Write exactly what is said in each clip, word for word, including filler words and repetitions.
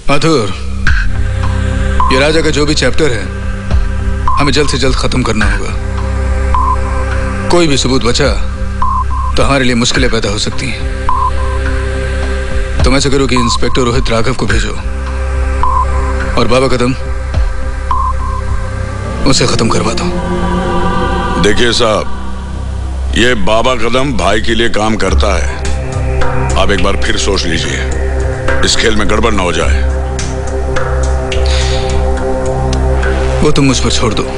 माथुर, ये राजा का जो भी चैप्टर है हमें जल्द से जल्द खत्म करना होगा। कोई भी सबूत बचा तो हमारे लिए मुश्किलें पैदा हो सकती हैं। तो मैं ऐसा करूं कि इंस्पेक्टर रोहित राघव को भेजो और बाबा कदम उसे खत्म करवा दो। देखिए साहब, ये बाबा कदम भाई के लिए काम करता है। आप एक बार फिर सोच लीजिए, इस खेल में गड़बड़ ना हो जाए। वो तुम मुझ पर छोड़ दो।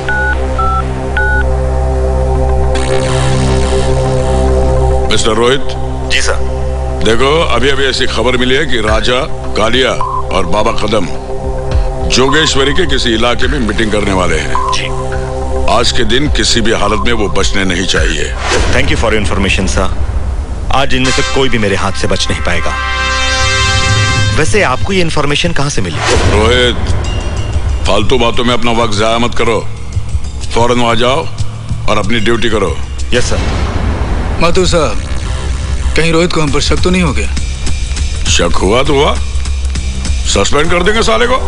मिस्टर रोहित। जी सर। देखो, अभी अभी ऐसी खबर मिली है कि राजा, कालिया और बाबा कदम जोगेश्वरी के किसी इलाके में मीटिंग करने वाले हैं। जी। आज के दिन किसी भी हालत में वो बचने नहीं चाहिए। Thank you for information sir. आज इनमें से कोई भी मेरे हाथ से बच नहीं पाएगा। वैसे आपको ये इन्फॉर्मेशन कहां से मिली? रोहित, फालतू बातों में अपना वक्त जाया मत करो। फौरन वहां जाओ और अपनी ड्यूटी करो। Yes sir. माथुर साहब, कहीं रोहित को हम पर शक तो नहीं हो गया? शक हुआ तो हुआ, सस्पेंड कर देंगे साले को।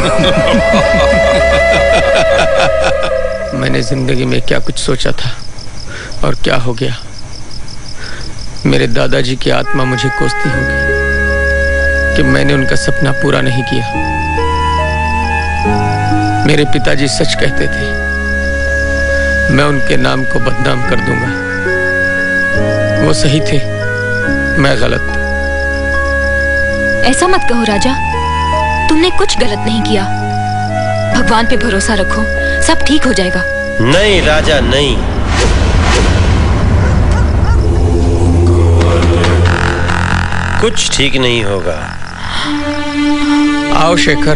मैंने जिंदगी में क्या कुछ सोचा था और क्या हो गया। मेरे दादाजी की आत्मा मुझे कोसती होगी कि मैंने उनका सपना पूरा नहीं किया। मेरे पिताजी सच कहते थे, मैं उनके नाम को बदनाम कर दूंगा। वो सही थे, मैं गलत। ऐसा मत कहो राजा, तुमने कुछ गलत नहीं किया। भगवान पे भरोसा रखो, सब ठीक हो जाएगा। नहीं राजा नहीं। कुछ ठीक नहीं होगा। आओ शेखर,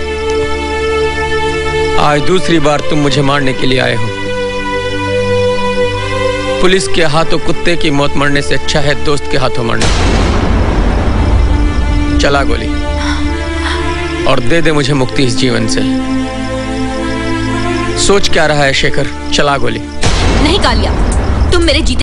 आज दूसरी बार तुम मुझे मारने के लिए आए हो। पुलिस के हाथों कुत्ते की मौत मरने से अच्छा है दोस्त के हाथों मरना। चला गोली और दे दे मुझे मुक्ति इस जीवन से। सोच क्या रहा है शेखर? चला गोली। नहीं कालिया, तुम मेरे जीते